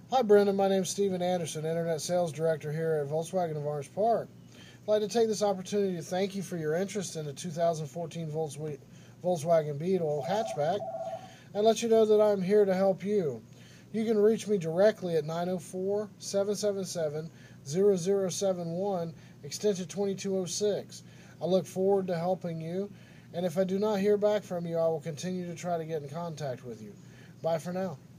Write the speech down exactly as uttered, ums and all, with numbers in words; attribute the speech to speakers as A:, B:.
A: Hi Brenda, my name is Steven Anderson, Internet Sales Director here at Volkswagen of Orange Park. I'd like to take this opportunity to thank you for your interest in the two thousand fourteen Volkswagen Beetle hatchback and let you know that I'm here to help you. You can reach me directly at nine oh four, seven seven seven, zero zero seven one, extension twenty-two oh six. I look forward to helping you, and if I do not hear back from you, I will continue to try to get in contact with you. Bye for now.